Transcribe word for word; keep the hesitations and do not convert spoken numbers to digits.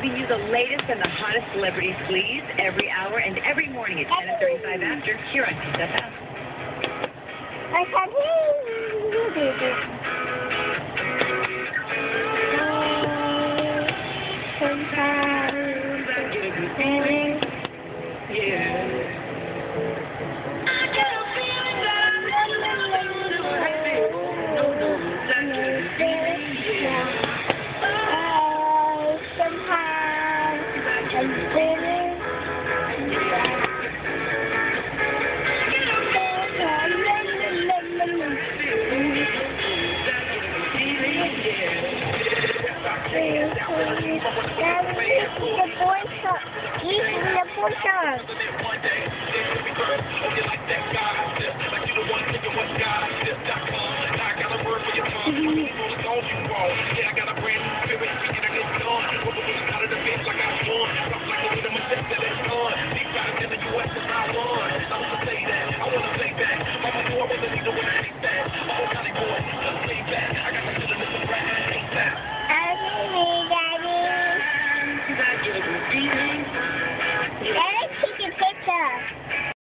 giving you the latest and the hottest celebrity squeeze every hour and every morning at ten and thirty-five after here on Kiss F M. I can't hear you. Sometimes I get a good feeling. Yeah. I get a feeling that I'm never happy. No, no, that's a good feeling. Yeah. Oh, sometimes I'm feeling. The boy song. Even the boy song. Daddy.